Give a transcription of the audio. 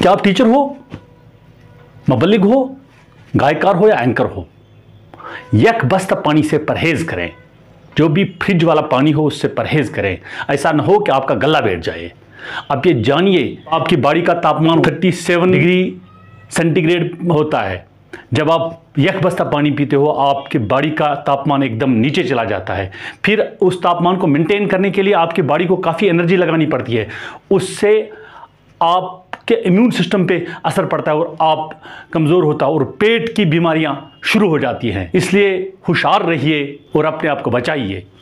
क्या आप टीचर हो, मुबल्लिग हो, गायकार हो या एंकर हो, एक बस्ता पानी से परहेज करें। जो भी फ्रिज वाला पानी हो उससे परहेज करें। ऐसा न हो कि आपका गला बैठ जाए। आप ये जानिए, आपकी बॉडी का तापमान 37 डिग्री सेंटीग्रेड होता है। जब आप एक बस्ता पानी पीते हो आपकी बॉडी का तापमान एकदम नीचे चला जाता है। फिर उस तापमान को मेंटेन करने के लिए आपकी बॉडी को काफ़ी एनर्जी लगानी पड़ती है। उससे आपके इम्यून सिस्टम पे असर पड़ता है और आप कमज़ोर होता है और पेट की बीमारियां शुरू हो जाती हैं। इसलिए होशियार रहिए और अपने आप को बचाइए।